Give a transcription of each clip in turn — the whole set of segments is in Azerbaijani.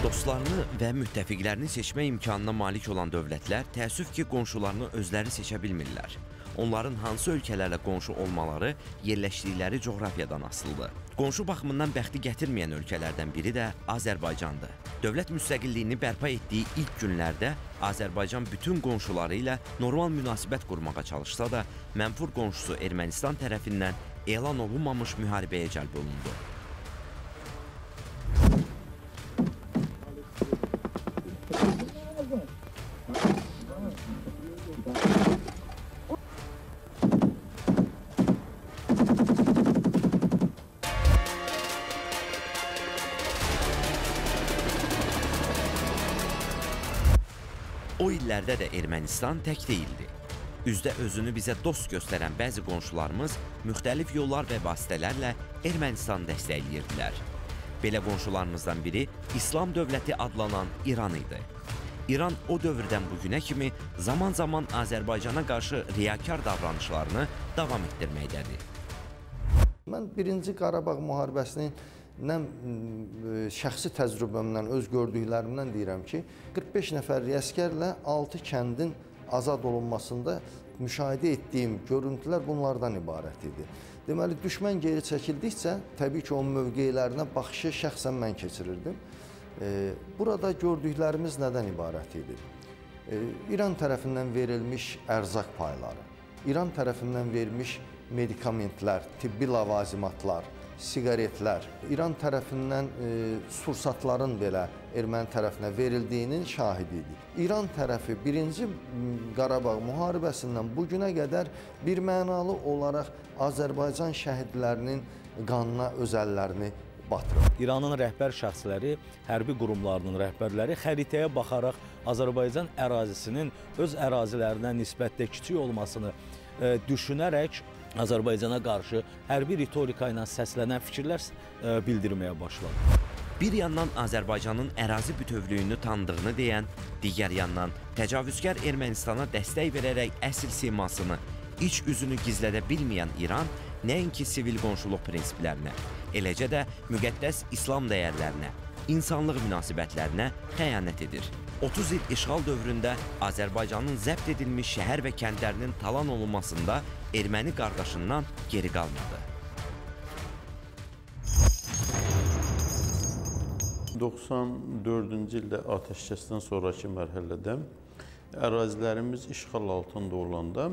Dostlarını və müttəfiqlərini seçmə imkanına malik olan dövlətlər təəssüf ki, qonşularını özləri seçə bilmirlər. Onların hansı ölkələrlə qonşu olmaları yerləşdikləri coğrafiyadan asılıdır. Qonşu baxımından bəxti gətirməyən ölkələrdən biri də Azərbaycandır. Dövlət müstəqilliyini bərpa etdiyi ilk günlərdə Azərbaycan bütün qonşuları ilə normal münasibət qurmağa çalışsa da, mənfur qonşusu Ermənistan tərəfindən elan olunmamış müharibəyə cəlb olundu. O illərdə də Ermənistan tək deyildi. Üzdə özünü bizə dost göstərən bəzi qonşularımız müxtəlif yollar və vasitələrlə Ermənistanı dəstəkləyirdilər. Belə qonşularımızdan biri İslam dövləti adlanan İran idi. İran o dövrdən bugünə kimi zaman-zaman Azərbaycana qarşı riyakar davranışlarını davam etdirməkdədir. Mən 1-ci Qarabağ müharibəsinin şəxsi təcrübəmdən, öz gördüklərimdən deyirəm ki, 45 nəfərlik əskərlə 6 kəndin azad olunmasında müşahidə etdiyim görüntülər bunlardan ibarət idi. Deməli, düşmən geri çəkildikcə, təbii ki, onun mövqelərinə baxışı şəxsən mən keçirirdim. Burada gördüklərimiz nədən ibarət idi? İran tərəfindən verilmiş ərzaq payları, İran tərəfindən verilmiş medikamentlər, tibbi ləvazimatlar, siqaretlər, İran tərəfindən sursatların belə erməni tərəfinə verildiyinin şahidi idi. İran tərəfi 1-ci Qarabağ müharibəsindən bugünə qədər birmənalı olaraq Azərbaycan şəhidlərinin qanına öz əllərini batırır. İranın rəhbər şəxsləri, hərbi qurumlarının rəhbərləri xəritəyə baxaraq Azərbaycan ərazisinin öz ərazilərinə nisbətdə kiçik olmasını düşünərək Azərbaycana qarşı hərbi ritorika ilə səslənən fikirlər bildirməyə başladı. Bir yandan Azərbaycanın ərazi bütövlüyünü tanıdığını deyən, digər yandan təcavüzkar Ermənistana dəstək verərək əsl simasını, iç üzünü gizlədə bilməyən İran nəinki sivil qonşuluq prinsiplərinə, eləcə də müqəddəs İslam dəyərlərinə, insanlıq münasibətlərinə xəyanət edir. 30 il işğal dövründə Azərbaycanın zəbt edilmiş şəhər və kəndlərinin talan olunmasında erməni qardaşından geri qalmadı. 94-cü ildə atəşkəsdən sonraki mərhələdə ərazilərimiz işğal altında olanda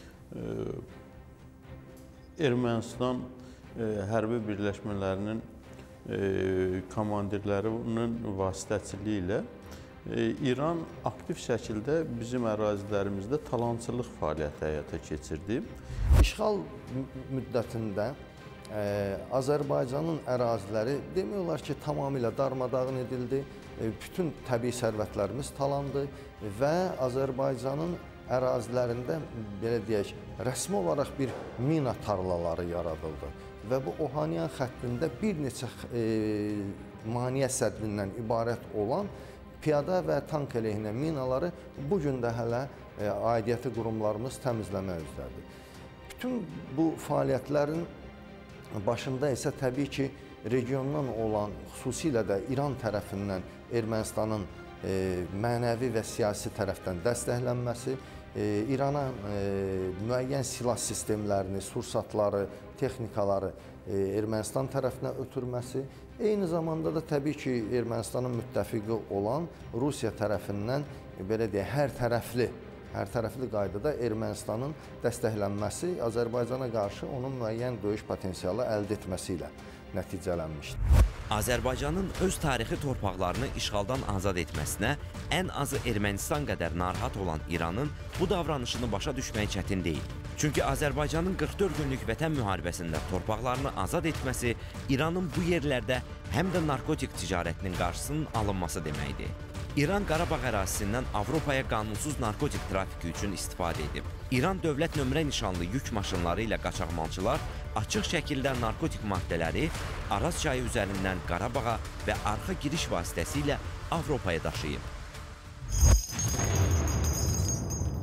Ermənistan hərbi birləşmələrinin komandirlərinin vasitəçiliyi ilə İran aktiv şəkildə bizim ərazilərimizdə talançılıq fəaliyyəti həyata keçirdi. İşğal müddətində Azərbaycanın əraziləri demək olar ki, tamamilə darmadağın edildi. Bütün təbii sərvətlərimiz talandı və Azərbaycanın ərazilərində, belə deyək, rəsmi olaraq bir mina tarlaları yaradıldı. Və bu Ohaniyan xəttində bir neçə Maniyə səddindən ibarət olan piyada və tank əleyhinə minaları bugün də hələ aidiyyəti qurumlarımız təmizləmə üzdədir. Bütün bu fəaliyyətlərin başında isə təbii ki, regiondan olan, xüsusilə də İran tərəfindən Ermənistanın mənəvi və siyasi tərəfdən dəstəklənməsi, İrana müəyyən silah sistemlərini, sursatları, texnikaları Ermənistan tərəfinə ötürməsi, eyni zamanda da təbii ki, Ermənistanın müttəfiqi olan Rusiya tərəfindən belə deyək, hər tərəfli qaydada Ermənistanın dəstəklənməsi Azərbaycana qarşı onun müəyyən döyüş potensialı əldə etməsi ilə nəticələnmişdir. Azərbaycanın öz tarixi torpaqlarını işğaldan azad etməsinə ən azı Ermənistan qədər narahat olan İranın bu davranışını başa düşmək çətin deyil. Çünki Azərbaycanın 44 günlük vətən müharibəsində torpaqlarını azad etməsi İranın bu yerlərdə həm də narkotik ticarətinin qarşısının alınması deməkdir. İran Qarabağ ərazisindən Avropaya qanunsuz narkotik trafiki üçün istifadə edib. İran dövlət nömrə nişanlı yük maşınları ilə qaçaqmalçılar açıq şəkildə narkotik maddələri Araz çayı üzərindən Qarabağa və arxa giriş vasitəsilə Avropaya daşıyıb.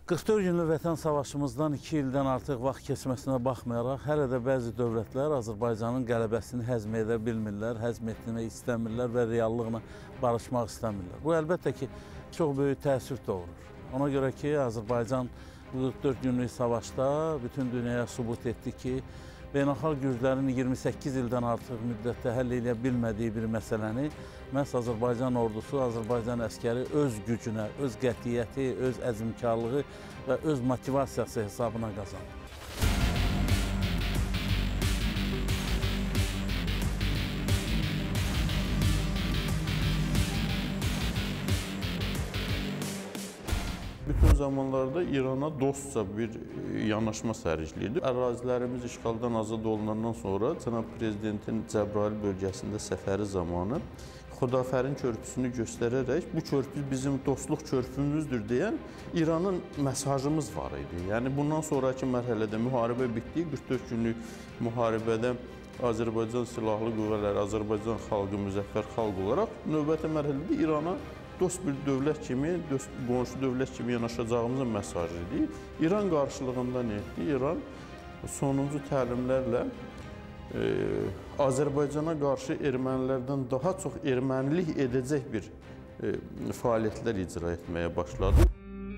44 günlük vətən savaşımızdan 2 ildən artıq vaxt keçməsinə baxmayaraq, hələ də bəzi dövlətlər Azərbaycanın qələbəsini həzm edə bilmirlər, həzm etmək istəmirlər və reallıqla barışmaq istəmirlər. Bu, əlbəttə ki, çox böyük təəssüf doğurur. Ona görə ki, Azərbaycan 44 günlük savaşda bütün dünyaya sübut etdi ki, beynəlxalq güclərin 28 ildən artıq müddətdə həll edə bilmədiyi bir məsələni məhz Azərbaycan ordusu, Azərbaycan əskəri öz gücünə, öz qətiyyəti, öz əzmkarlığı və öz motivasiyası hesabına qazandı. Bütün zamanlarda İrana dostca bir yanaşma sərgiləyirdi. Ərazilərimiz işğaldan azad olunandan sonra Cənab Prezidentin Cəbrayıl bölgəsində səfəri zamanı Xudafərin körpüsünü göstərərək bu körpü bizim dostluq körpümüzdür deyən İranın mesajımız var idi. Yəni bundan sonraki mərhələdə müharibə bitdi. 44 günlük müharibədə Azərbaycan Silahlı Qüvvələri, Azərbaycan xalqı müzəffər xalq olaraq növbəti mərhələdə İrana dost bir dövlət kimi, qonşu dövlət kimi yanaşacağımızın mesajı idi. İran qarşılığında nə etdi? İran sonuncu təlimlərlə Azərbaycana qarşı ermənilərdən daha çox ermənilik edəcək bir fəaliyyətlər icra etməyə başladı.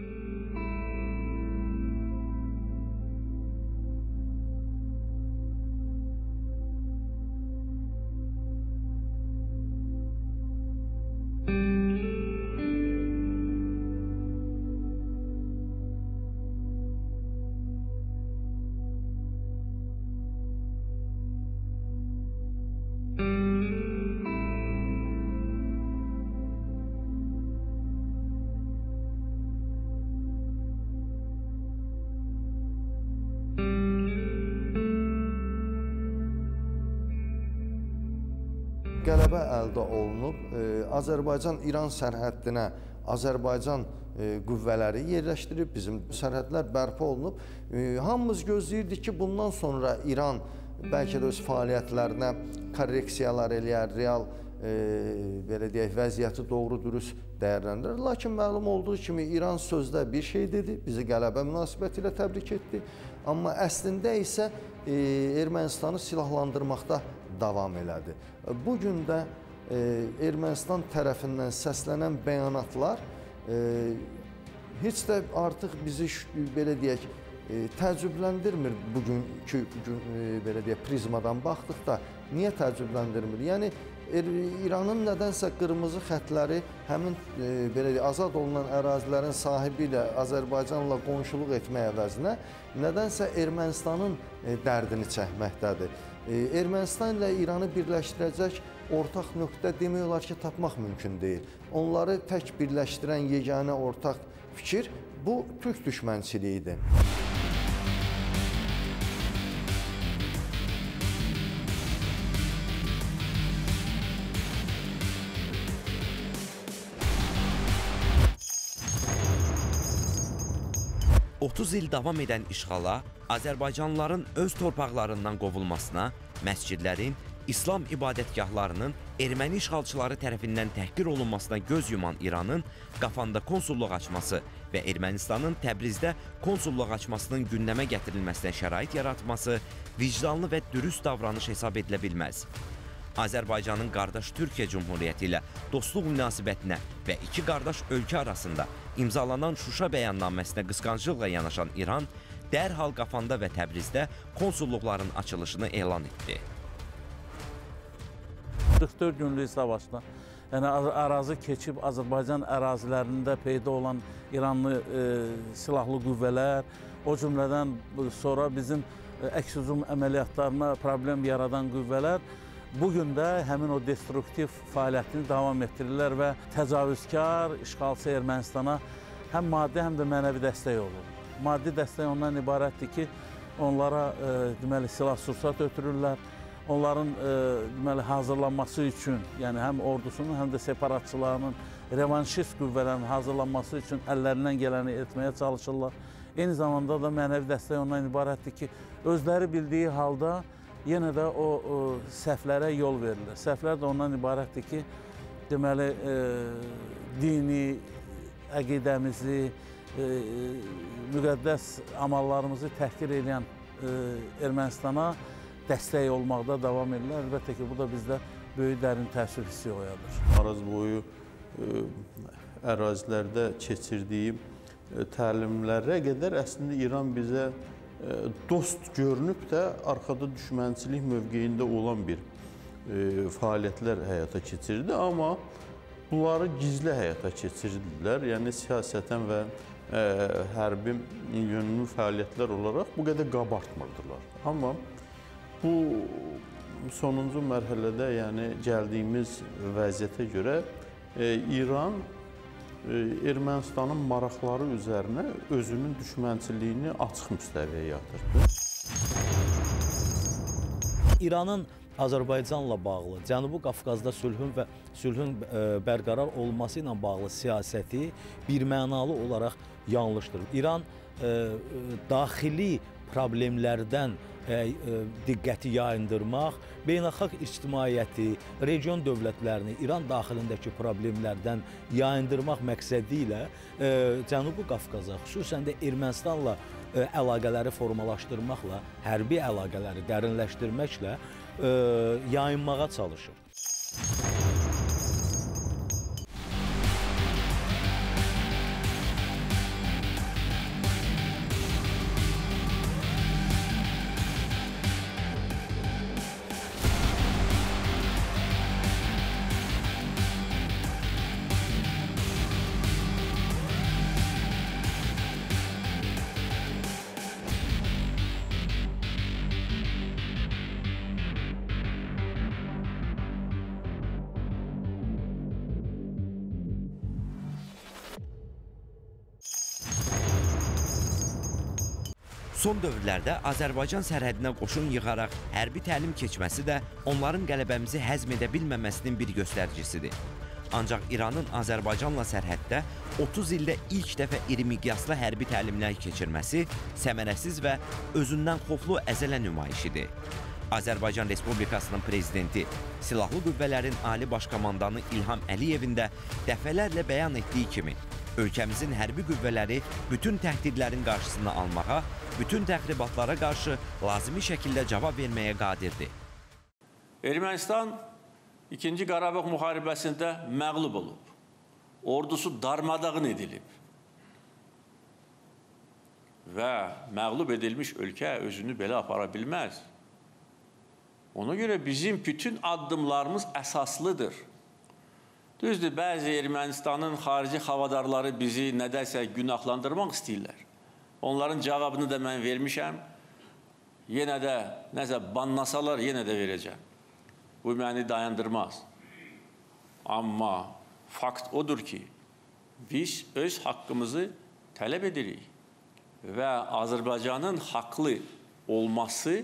Qələbə əldə olunub, Azərbaycan-İran sərhəddinə Azərbaycan qüvvələri yerləşdirib, bizim sərhədlər bərpa olunub. Hamımız gözləyirdik ki, bundan sonra İran bəlkə də öz fəaliyyətlərinə korreksiyalar eləyər, real belə deyək, vəziyyəti doğru-dürüst dəyərləndirir. Lakin məlum olduğu kimi İran sözdə bir şey dedi, bizi qələbə münasibəti ilə təbrik etdi. Amma əslində isə Ermənistanı silahlandırmaqda davam elədi. Bugün də Ermənistan tərəfindən səslənən bəyanatlar heç də artıq bizi belə deyək, təəccübləndirmir bugünkü belə deyək, prizmadan baxdıqda. Niyə təəccübləndirmir? Yəni İranın nədənsə qırmızı xətləri həmin belə deyək, azad olunan ərazilərin sahibi ilə Azərbaycanla qonşuluq etmək əvəzinə nədənsə Ermənistanın dərdini çəkməkdədir. Ermənistan ilə İranı birləşdirəcək ortaq nöqtə demək olar ki, tapmaq mümkün deyil. Onları tək birləşdirən yeganə ortaq fikir bu türk düşmənçiliyidir. ...30 il davam edən işğala, Azərbaycanlıların öz torpaqlarından qovulmasına, məscidlərin, İslam ibadətgahlarının erməni işğalçıları tərəfindən təhqir olunmasına göz yuman İranın Qafanda konsulluq açması və Ermənistanın Təbrizdə konsulluq açmasının gündəmə gətirilməsinə şərait yaratması vicdanlı və dürüst davranış hesab edilə bilməz. Azərbaycanın qardaş Türkiyə Cumhuriyyəti ilə dostluq münasibətinə və iki qardaş ölkə arasında imzalanan Şuşa bəyannaməsinə qısqanclıqla yanaşan İran dərhal Qafanda və Təbrizdə konsulluqların açılışını elan etdi. 44 günlük savaşda, yəni ərazi keçib Azərbaycan ərazilərində peyda olan İranlı silahlı qüvvələr, o cümlədən sonra bizim əks-hücum əməliyyatlarına problem yaradan qüvvələr bugün də həmin o destruktiv fəaliyyətini davam etdirirlər və təcavüzkar, işğalçı Ermənistana həm maddi, həm də mənəvi dəstək olur. Maddi dəstək ondan ibarətdir ki, onlara deməli, silah-sursat ötürürlər. Onların deməli, hazırlanması üçün, yəni həm ordusunun, həm də separatçılarının, revanşist qüvvələrin hazırlanması üçün əllərindən gələni etməyə çalışırlar. Eyni zamanda da mənəvi dəstək ondan ibarətdir ki, özləri bildiyi halda yenə də o səhvlərə yol verilir. Səhvlər də ondan ibarətdir ki, deməli, dini, əqidəmizi, müqəddəs amallarımızı təhqir edən Ermənistana dəstək olmaqda davam edirlər. Əlbəttə ki, bu da bizdə böyük dərin təəssüf hissi oyadır. Araz boyu ərazilərdə keçirdiyim təlimlərə qədər əslində İran bizə dost görünüb də arxada düşmənçilik mövqeyində olan bir fəaliyyətlər həyata keçirdi, amma bunları gizli həyata keçirdilər. Yəni siyasətən və hərbi yönümlü fəaliyyətlər olaraq bu qədər qabartmırdılar. Amma bu sonuncu mərhələdə, yəni gəldiyimiz vəziyyətə görə İran Ermənistanın maraqları üzərinə özünün düşmənçiliyini açıq müstəviyə yatırdı. İranın Azərbaycanla bağlı, Cənubi Qafqazda sülhün bərqərar olması ilə bağlı siyasəti birmənalı olaraq yanlışdır. İran daxili problemlərdən diqqəti yayındırmaq, beynəlxalq ictimaiyyəti, region dövlətlərini İran daxilindəki problemlərdən yayındırmaq məqsədi ilə Cənubi Qafqaza, xüsusən də Ermənistanla əlaqələri formalaşdırmaqla, hərbi əlaqələri dərinləşdirməklə yayınmağa çalışır. Son dövrlərdə Azərbaycan sərhədinə qoşun yığaraq hərbi təlim keçməsi də onların qələbəmizi həzm edə bilməməsinin bir göstəricisidir. Ancaq İranın Azərbaycanla sərhəddə 30 ildə ilk dəfə iri miqyaslı hərbi təlimlər keçirməsi səmərəsiz və özündən xoflu əzələ nümayişidir. Azərbaycan Respublikasının prezidenti, Silahlı Qüvvələrin Ali Baş Komandanı İlham Əliyevin də dəfələrlə bəyan etdiyi kimi, ölkəmizin hərbi qüvvələri bütün təhdidlərin qarşısını almağa, bütün təxribatlara qarşı lazımi şəkildə cavab verməyə qadirdir. Ermənistan 2-ci Qarabağ müharibəsində məğlub olub. Ordusu darmadağın edilib. Və məğlub edilmiş ölkə özünü belə apara bilməz. Ona görə bizim bütün addımlarımız əsaslıdır. Düzdür, bəzi Ermənistanın xarici havadarları bizi nədəsə günahlandırmaq istəyirlər. Onların cavabını da mən vermişəm. Yenə də nəsə banlasalar, yenə də verəcəm. Bu məni dayandırmaz. Amma fakt odur ki, biz öz haqqımızı tələb edirik. Və Azərbaycanın haqlı olması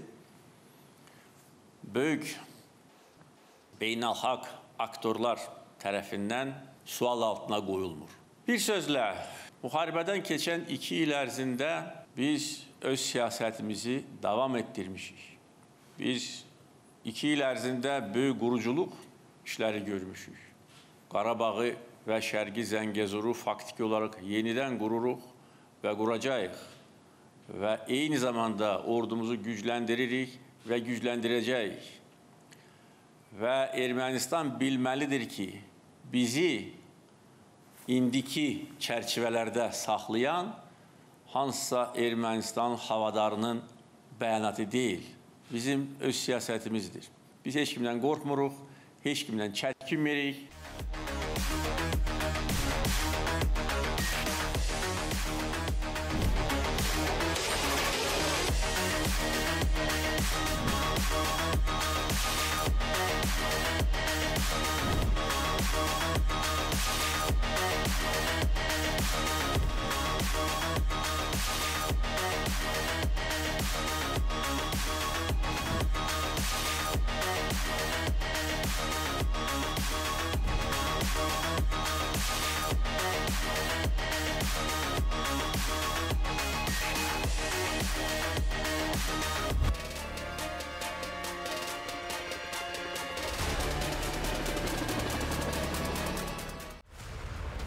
böyük beynəlxalq aktorlar tərəfindən sual altına qoyulmur. Bir sözlə, müharibədən keçən 2 il ərzində biz öz siyasətimizi davam etdirmişik. Biz 2 il ərzində böyük quruculuq işləri görmüşük. Qarabağı və Şərqi Zəngəzuru faktiki olaraq yenidən qururuq və quracağıq. Və eyni zamanda ordumuzu gücləndiririk və gücləndirəcəyik. Və Ermənistan bilməlidir ki, bizi indiki çərçivələrdə saxlayan hansısa Ermənistan havadarının bəyanatı deyil, bizim öz siyasətimizdir. Biz heç kimdən qorxmuruq, heç kimdən çəkinmirik.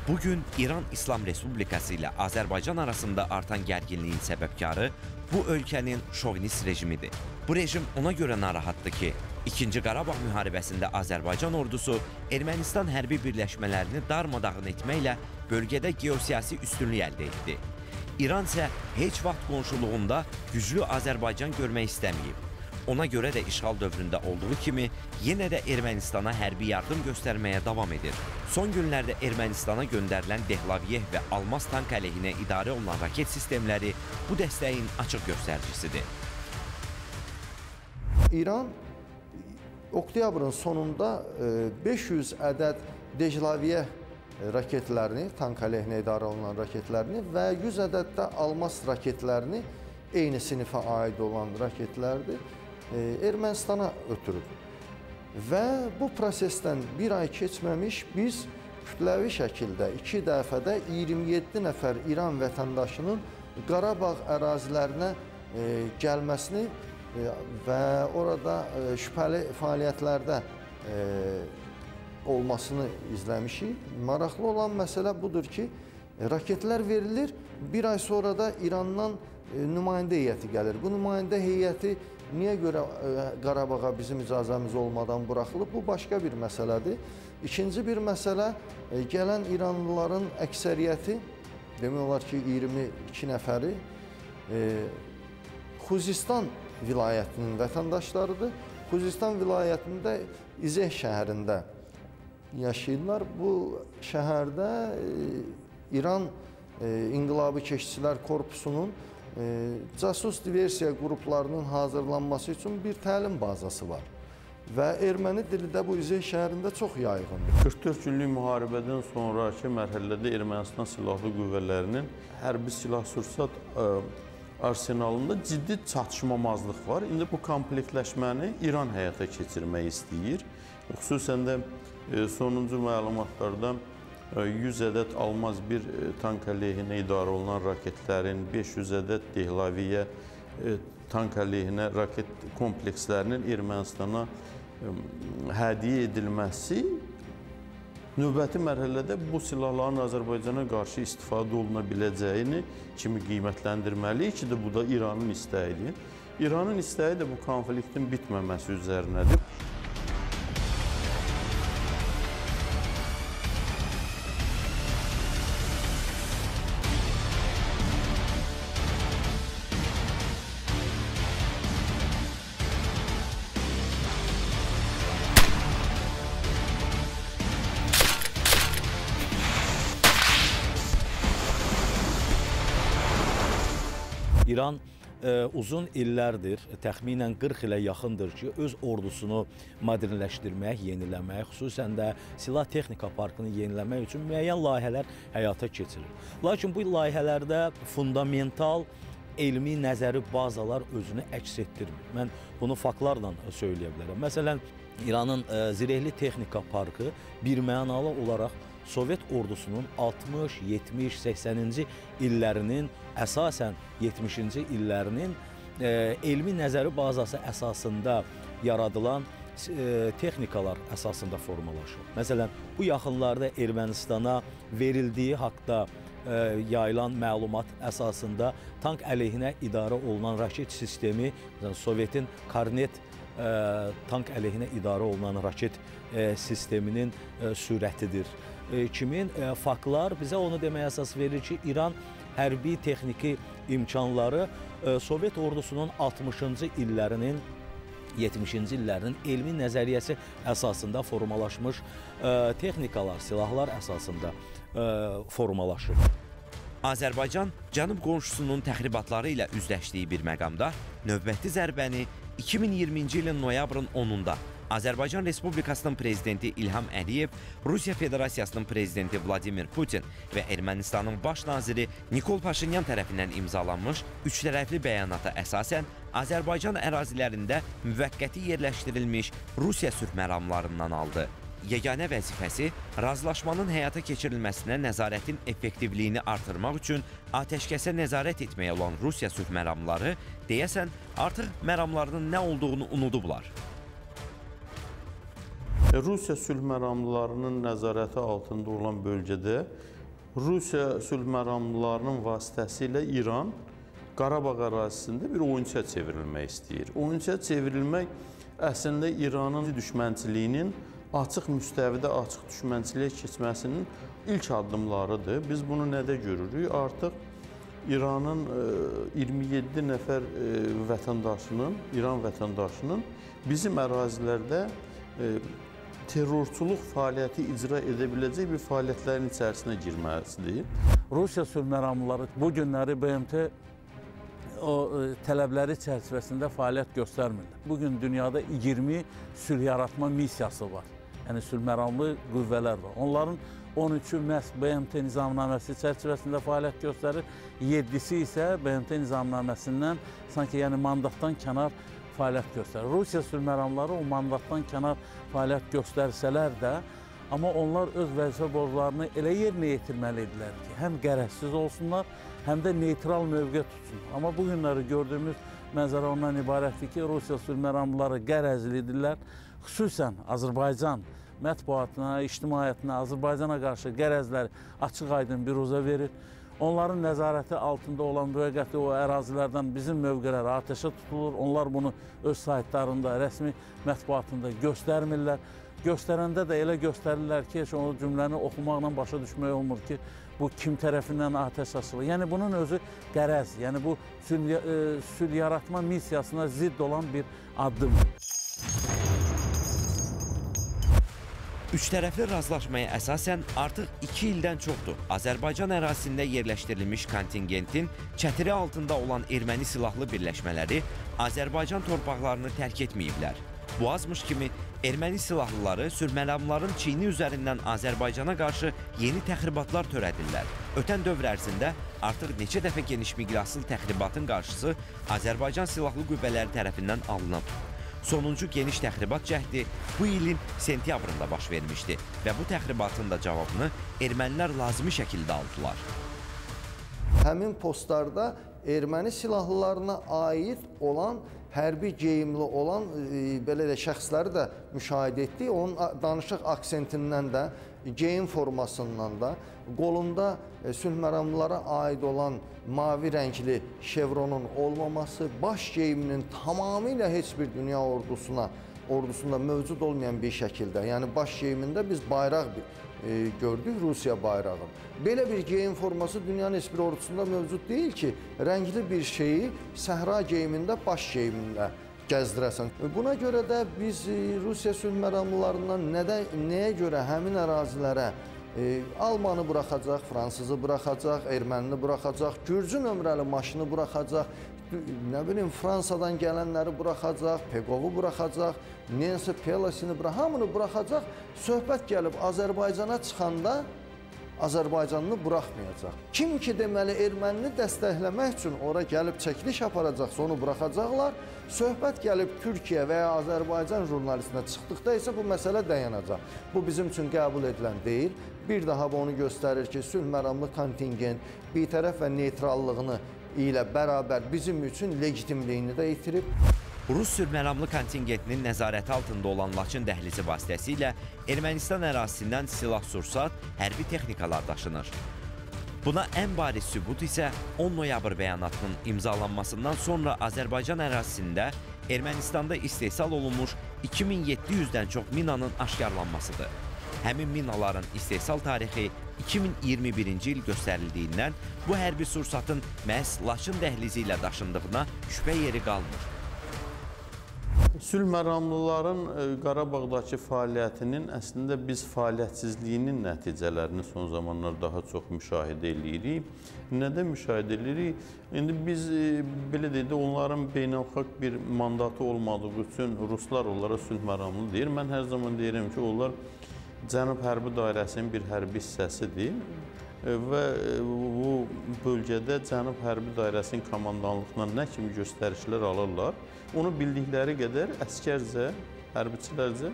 Bugün İran İslam Respublikası ilə Azərbaycan arasında artan gərginliyin səbəbkarı bu ölkənin şovinist rejimidir. Bu rejim ona görə narahatdır ki, 2-ci Qarabağ müharibəsində Azərbaycan ordusu Ermənistan hərbi birləşmələrini darmadağın etməklə bölgədə geosiyasi üstünlük əldə etdi. İran isə heç vaxt qonşuluğunda güclü Azərbaycan görmək istəməyib. Ona görə də işğal dövründə olduğu kimi yenə də Ermənistana hərbi yardım göstərməyə davam edir. Son günlərdə Ermənistana göndərilən Dehlaviyev və Almaz tank əleyhinə idarə olunan raket sistemləri bu dəstəyin açıq göstəricisidir. İran oktyabrın sonunda 500 ədəd Dehlaviyev raketlərini, tank əleyhinə idarə olunan raketlərini və 100 ədəd də Almaz raketlərini, eyni sinifə aid olan raketlərdir, Ermənistana ötürüb. Və bu prosesdən bir ay keçməmiş biz kütləvi şəkildə 2 dəfədə 27 nəfər İran vətəndaşının Qarabağ ərazilərinə gəlməsini və orada şübhəli fəaliyyətlərdə olmasını izləmişik. Maraqlı olan məsələ budur ki, raketlər verilir, bir ay sonra da İrandan nümayəndə heyəti gəlir. Bu nümayəndə heyəti niyə görə Qarabağa bizim icazəmiz olmadan buraxılıb? Bu başqa bir məsələdir. İkinci bir məsələ, gələn İranlıların əksəriyyəti, demək olar ki, 22 nəfəri Xuzistan vilayətinin vətəndaşlarıdır. Xuzistan vilayətində İzeh şəhərində yaşayırlar. Bu şəhərdə İran İnqilabı Keşikçilər Korpusunun casus diversiya qruplarının hazırlanması üçün bir təlim bazası var. Və erməni dili də bu İzeh şəhərində çox yayğındır. 44 günlük müharibədən sonraki mərhələdə Ermənistan Silahlı Qüvvələrinin hərbi silah-sursat arsenalında ciddi çatışmamazlıq var. İndi bu komplektləşməni İran həyata keçirmək istəyir. Xüsusən də sonuncu məlumatlardan 100 ədəd Almaz bir tank əleyhinə idarə olunan raketlərin, 500 ədəd Dehlaviyə tank əleyhinə raket komplekslərinin Ermənistana hədiyyə edilməsi növbəti mərhələdə bu silahların Azərbaycana qarşı istifadə oluna biləcəyini kimi qiymətləndirməliyik ki, bu da İranın istəyidir. İranın istəyi də bu konfliktin bitməməsi üzərinədir. İran uzun illərdir, təxminən 40 ilə yaxındır ki, öz ordusunu modernləşdirmək, yeniləmək, xüsusən də silah texnika parkını yeniləmək üçün müəyyən layihələr həyata keçirir. Lakin bu layihələrdə fundamental elmi nəzəri bazalar özünü əks etdirmir. Mən bunu faktlarla söyləyə bilərəm. Məsələn, İranın zirehli texnika parkı birmənalı olaraq Sovet ordusunun 60, 70, 80-ci illərinin, əsasən 70-ci illərinin elmi nəzəri bazası əsasında yaradılan texnikalar əsasında formalaşır. Məsələn, bu yaxınlarda Ermənistana verildiyi haqda yayılan məlumat əsasında tank əleyhinə idarə olunan raket sistemi, Sovetin Kornet tank əleyhinə idarə olunan raket sisteminin sürətidir. Kimin faktlar bizə onu deməyə əsas verir ki, İran hərbi texniki imkanları Sovet ordusunun 60-cı illərinin, 70-ci illərinin elmi nəzəriyyəsi əsasında formalaşmış texnikalar, silahlar əsasında formalaşır. Azərbaycan cənub qonşusunun təxribatları ilə üzləşdiyi bir məqamda növbəti zərbəni 2020-ci ilin noyabrın 10-unda Azərbaycan Respublikasının prezidenti İlham Əliyev, Rusiya Federasiyasının prezidenti Vladimir Putin və Ermənistanın baş naziri Nikol Paşinyan tərəfindən imzalanmış üçtərəfli bəyanata əsasən Azərbaycan ərazilərində müvəqqəti yerləşdirilmiş Rusiya sülh məramlarından aldı. Yeganə vəzifəsi razılaşmanın həyata keçirilməsinə nəzarətin effektivliyini artırmaq üçün atəşkəsə nəzarət etməyə olan Rusiya sülh məramları deyəsən artıq məramlarının nə olduğunu unudublar. Rusiya sülh məramlılarının nəzarəti altında olan bölgədə Rusiya sülh məramlılarının vasitəsilə İran Qarabağ ərazisində bir oyunçuya çevrilmək istəyir. Oyunçuya çevrilmək əslində İranın düşmənçiliyinin açıq müstəvidə açıq düşmənçiliyə keçməsinin ilk addımlarıdır. Biz bunu nədə görürük? Artıq İranın 27 nəfər vətəndaşının, İran vətəndaşının bizim ərazilərdə terrorçuluq fəaliyyəti icra edə biləcək bir fəaliyyətlərin içərisinə girməsidir. Rusiya sülh məramlıları bu günləri BMT o tələbləri çərçivəsində fəaliyyət göstərmirlər. Bugün dünyada 20 sülh yaratma missiyası var. Yəni sülh məramlı qüvvələr var. Onların 13-ü məhz BMT nizamnaməsi çərçivəsində fəaliyyət göstərir. 7-si isə BMT nizamnaməsindən sanki yəni mandatdan kənar fəaliyyət göstərir. Rusiya sülh məramlıları o mandatdan kənar fəaliyyət göstərsələr də, amma onlar öz vəzifə borclarını elə yerinə yetirməlidirlər ki, həm qərəzsiz olsunlar, həm də neytral mövqe tutsun. Amma bu günləri gördüyümüz mənzərə ondan ibarətdir ki, Rusiya sülh məramlıları qərəzlidirlər. Xüsusən Azərbaycan mətbuatına, ictimaiyyətinə, Azərbaycana qarşı qərəzləri açıq-aydın biruzə verir. Onların nəzarəti altında olan müvəqqəti o ərazilərdən bizim mövqelər atəşə tutulur. Onlar bunu öz saytlarında, rəsmi mətbuatında göstərmirlər. Göstərəndə də elə göstərirlər ki, heç o cümləni oxumaqla başa düşmək olmur ki, bu kim tərəfindən atəş açılır. Yəni bunun özü qərəz, yəni bu sülh yaratma missiyasına zidd olan bir addımdır. Üçtərəfli razılaşmaya əsasən artıq 2 ildən çoxdur Azərbaycan ərazisində yerləşdirilmiş kontingentin çətiri altında olan erməni silahlı birləşmələri Azərbaycan torpaqlarını tərk etməyiblər. Bu azmış kimi erməni silahlıları sülh məramlıların Çiyini üzərindən Azərbaycana qarşı yeni təxribatlar törədirlər. Ötən dövr ərzində artıq neçə dəfə geniş miqyaslı təxribatın qarşısı Azərbaycan silahlı qüvvələri tərəfindən alınıb. Sonuncu geniş təxribat cəhdi bu ilin sentyabrında baş vermişdi və bu təxribatın da cavabını ermənilər lazımi şəkildə aldılar. Həmin postlarda erməni silahlılarına aid olan, hərbi geyimli olan belə də şəxsləri də müşahidə etdik. Onun danışıq aksentindən də, geyim formasından da, qolunda sülh məramlılara aid olan mavi rəngli şevronun olmaması, baş geyiminin tamamilə heç bir dünya ordusunda mövcud olmayan bir şəkildə, yəni baş geyimində biz bayraq gördük, Rusiya bayrağını. Belə bir geyim forması dünyanın heç bir ordusunda mövcud deyil ki, rəngli bir şeyi səhra geyimində baş geyimində gəzdirəsən. Buna görə də biz Rusiya sülh məramlılarından nəyə görə həmin ərazilərə Almanı buraxacaq, Fransızı buraxacaq, ermənini buraxacaq, Gürcü nömrəli maşını buraxacaq, nə bilim Fransadan gələnləri buraxacaq, Pegovu buraxacaq, Nancy Pelosini hamını buraxacaq. Söhbət gəlib Azərbaycana çıxanda Azərbaycanını buraxmayacaq. Kim ki deməli ermənini dəstəkləmək üçün ora gəlib çəkiliş aparacaqsa onu buraxacaqlar. Söhbət gəlib Türkiyə və ya Azərbaycan jurnalistinə çıxdıqda isə bu məsələ dayanacaq. Bu bizim üçün qəbul edilən deyil. Bir daha bu onu göstərir ki, sülh məramlı kontingent bitərəf və neytrallığını ilə bərabər bizim üçün legitimliyini də itirib. Rus sülh məramlı kontingentinin nəzarəti altında olan Laçın dəhlizi vasitəsilə Ermənistan ərazisindən silah-sursat, hərbi texnikalar daşınır. Buna ən bariz sübut isə 10 noyabr bəyanatının imzalanmasından sonra Azərbaycan ərazisində Ermənistanda istehsal olunmuş 2700-dən çox minanın aşkarlanmasıdır. Həmin minaların istehsal tarixi 2021-ci il göstərildiyindən bu hərbi sursatın məhz Laçın dəhlizi ilə daşındığına şübhə yeri qalmır. Sülh məramlıların Qarabağdakı fəaliyyətinin əslində biz fəaliyyətsizliyinin nəticələrini son zamanlar daha çox müşahidə edirik. Nədə müşahidə edirik? İndi biz belə deyək də onların beynəlxalq bir mandatı olmadığı üçün Ruslar onlara sülh məramlı deyir. Mən hər zaman deyirəm ki, onlar Cənub Hərbi Dairəsinin bir hərbi hissəsidir və bu bölgədə Cənub Hərbi Dairəsinin komandanlığına nə kimi göstərişlər alırlar, onu bildikləri qədər əskərcə, hərbiçilərcə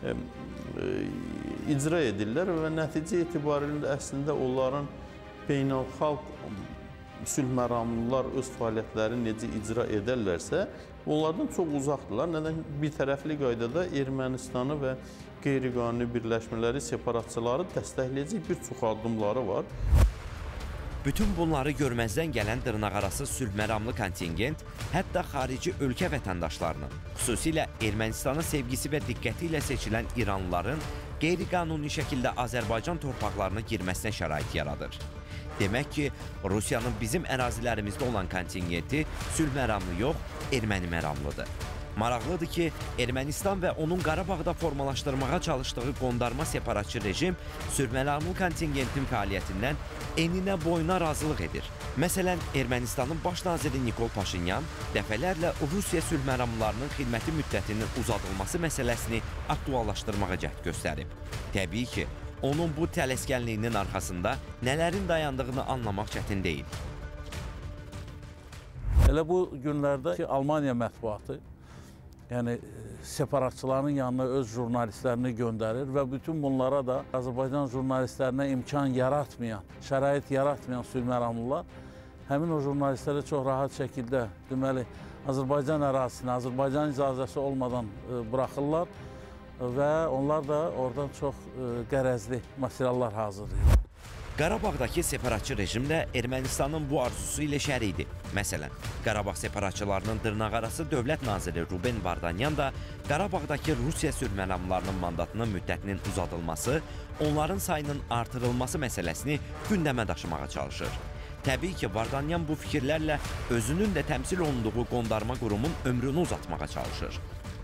icra edirlər və nəticə etibarilə əslində onların beynəlxalq sülhməramlılar öz fəaliyyətlərini necə icra edərlərsə, onlardan çox uzaqdırlar. Nədən? Bir tərəfli qaydada Ermənistanı və qeyri-qanuni birləşmələri, separatçıları dəstəkləyəcək bir çox addımları var. Bütün bunları görməzdən gələn dırnaqarası sülhməramlı kontingent hətta xarici ölkə vətəndaşlarının, xüsusilə Ermənistanın sevgisi və diqqəti ilə seçilən İranlıların qeyri-qanuni şəkildə Azərbaycan torpaqlarına girməsinə şərait yaradır. Demək ki, Rusiyanın bizim ərazilərimizdə olan kontingenti sülhməramlı yox, erməni məramlıdır. Maraqlıdır ki, Ermənistan və onun Qarabağda formalaşdırmağa çalışdığı qondarma separatçı rejim sülhməramlı kontingentin fəaliyyətindən eninə boyuna razılıq edir. Məsələn, Ermənistanın baş naziri Nikol Paşinyan dəfələrlə Rusiya sülhməramlılarının xidməti müddətinin uzadılması məsələsini aktuallaşdırmağa cəhd göstərib. Təbii ki, onun bu tələskənliyinin arxasında nələrin dayandığını anlamaq çətin deyil. Elə bu günlərdə ki, Almaniya mətbuatı yəni separatçıların yanına öz jurnalistlərini göndərir və bütün bunlara da Azərbaycan jurnalistlərinə imkan yaratmayan, şərait yaratmayan sülhməramlılar həmin o jurnalistləri çox rahat şəkildə deməli Azərbaycan ərazisinə, Azərbaycan icazəsi olmadan buraxırlar və onlar da oradan çox qərəzli materiallar hazırlayır. Qarabağdakı separatçı rejim də Ermənistanın bu arzusu ilə şərikdir. Məsələn, Qarabağ separatçılarının dırnaqarası dövlət naziri Ruben Vardanyan da Qarabağdakı Rusiya sülhməramlılarının mandatının müddətinin uzadılması, onların sayının artırılması məsələsini gündəmə daşımağa çalışır. Təbii ki, Vardanyan bu fikirlərlə özünün də təmsil olunduğu qondarma qurumun ömrünü uzatmağa çalışır.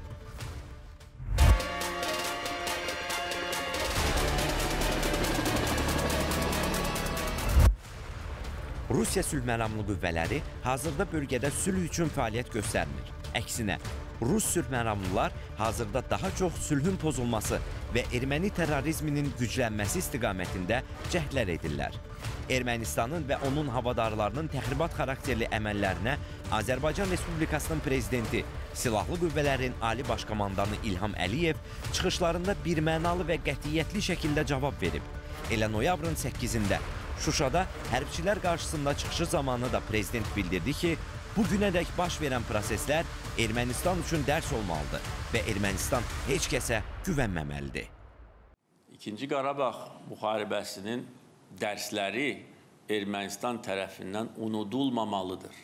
Rusiya sülhməramlı qüvvələri hazırda bölgədə sülh üçün fəaliyyət göstərmir. Əksinə, Rus sülhməramlılar hazırda daha çox sülhün pozulması və erməni terrorizminin güclənməsi istiqamətində cəhdlər edirlər. Ermənistanın və onun havadarlarının təxribat xarakterli əməllərinə Azərbaycan Respublikasının prezidenti, Silahlı Qüvvələrin Ali Baş Komandanı İlham Əliyev çıxışlarında birmənalı və qətiyyətli şəkildə cavab verib. Elə noyabrın 8-də Şuşada hərbçilər qarşısında çıxışı zamanı da prezident bildirdi ki, bu günədək baş verən proseslər Ermənistan üçün dərs olmalıdır və Ermənistan heç kəsə güvənməməlidir. İkinci Qarabağ müharibəsinin dərsləri Ermənistan tərəfindən unudulmamalıdır.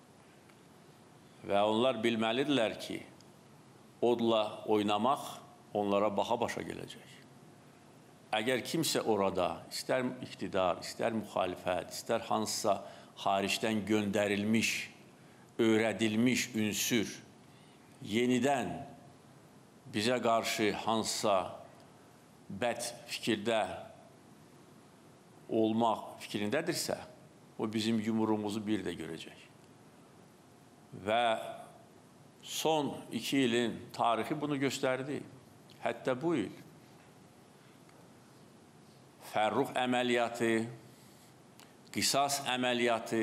Və onlar bilməlidirlər ki, odla oynamaq onlara baha başa gələcək. Əgər kimsə orada, istər iqtidar, istər müxalifət, istər hansısa xaricdən göndərilmiş, öyrədilmiş ünsür yenidən bizə qarşı hansısa bəd fikirdə olmaq fikrindədirsə, o bizim yumruğumuzu bir də görəcək. Və son 2 ilin tarixi bunu göstərdi. Hətta bu il Fərrux əməliyyatı, qisas əməliyyatı,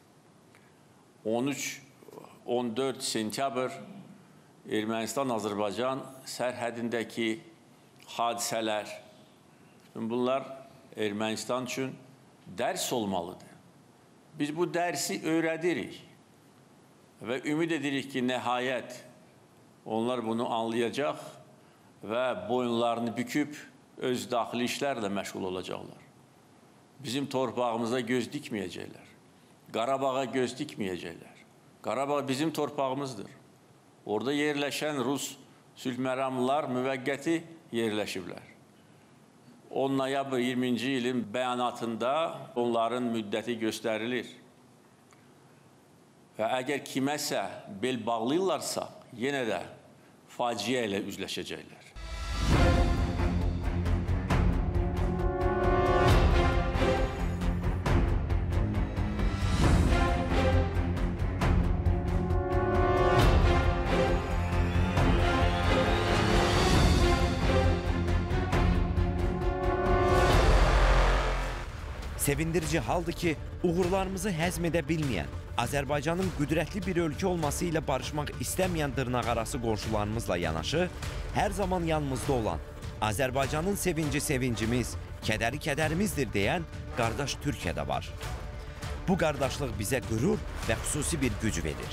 13-14 sentyabr Ermənistan-Azərbaycan sərhədindəki hadisələr, bunlar Ermənistan üçün dərs olmalıdır. Biz bu dərsi öyrədirik və ümid edirik ki, nəhayət onlar bunu anlayacaq və boyunlarını büküb öz daxili işlərlə məşğul olacaqlar. Bizim torpağımıza göz dikməyəcəklər. Qarabağa göz dikməyəcəklər. Qarabağ bizim torpağımızdır. Orada yerləşən Rus sülhməramlılar müvəqqəti yerləşiblər. 10 noyabr 20-ci ilin bəyanatında onların müddəti göstərilir. Və əgər kiməsə bel bağlayırlarsa, yenə də faciə ilə üzləşəcəklər. Sevindirici haldır ki, uğurlarımızı həzm edə bilməyən, Azərbaycanın qüdrətli bir ölkə olması ilə barışmaq istəməyən dırnaqarası qonşularımızla yanaşı, hər zaman yanımızda olan, Azərbaycanın sevinci sevincimiz, kədəri kədərimizdir deyən qardaş Türkiyə də var. Bu qardaşlıq bizə qürur və xüsusi bir güc verir.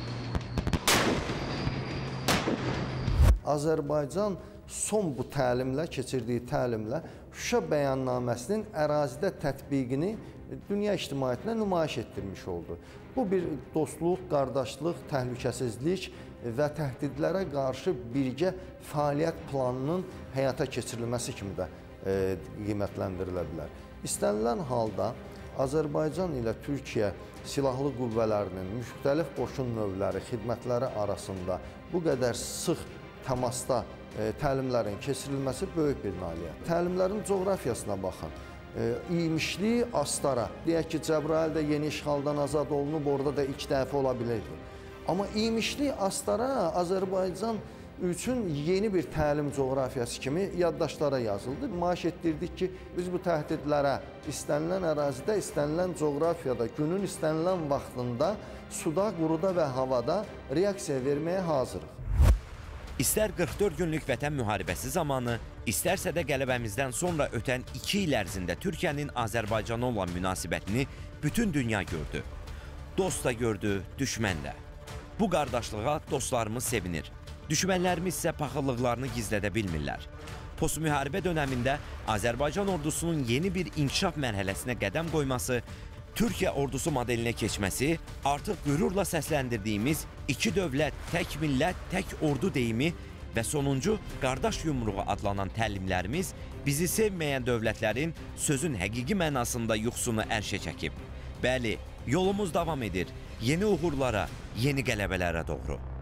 Azərbaycan son bu təlimlə, keçirdiyi təlimlə Şuşa bəyannaməsinin ərazidə tətbiqini dünya ictimaiyyətinə nümayiş etdirmiş oldu. Bu bir dostluq, qardaşlıq, təhlükəsizlik və təhdidlərə qarşı birgə fəaliyyət planının həyata keçirilməsi kimi də qiymətləndirilə bilər. İstənilən halda Azərbaycan ilə Türkiyə silahlı qüvvələrinin müxtəlif qoşun növləri, xidmətləri arasında bu qədər sıx təmasda təlimlərin keçirilməsi böyük bir nailiyyət. Təlimlərin coğrafiyasına baxın. İymişli Astara, deyək ki, Cəbrayıldə yeni işğaldan azad olunub, orada da ilk dəfə ola bilirdi. Amma İymişli Astara Azərbaycan üçün yeni bir təlim coğrafiyası kimi yaddaşlara yazıldı. Nümayiş etdirdik ki, biz bu təhdidlərə istənilən ərazidə, istənilən coğrafiyada, günün istənilən vaxtında suda, quruda və havada reaksiya verməyə hazırıq. İstər 44 günlük vətən müharibəsi zamanı, istərsə də qələbəmizdən sonra ötən 2 il ərzində Türkiyənin Azərbaycana olan münasibətini bütün dünya gördü. Dost da gördü, düşmən də. Bu qardaşlığa dostlarımız sevinir. Düşmənlərimiz isə paxıllıqlarını gizlədə bilmirlər. Postmüharibə dönəmində Azərbaycan ordusunun yeni bir inkişaf mərhələsinə qədəm qoyması, Türkiyə ordusu modelinə keçməsi, artıq qürurla səsləndirdiyimiz iki dövlət, tək millət, tək ordu deyimi və sonuncu qardaş yumruğu adlanan təlimlərimiz bizi sevməyən dövlətlərin sözün həqiqi mənasında yuxusunu ərşə çəkib. Bəli, yolumuz davam edir, yeni uğurlara, yeni qələbələrə doğru.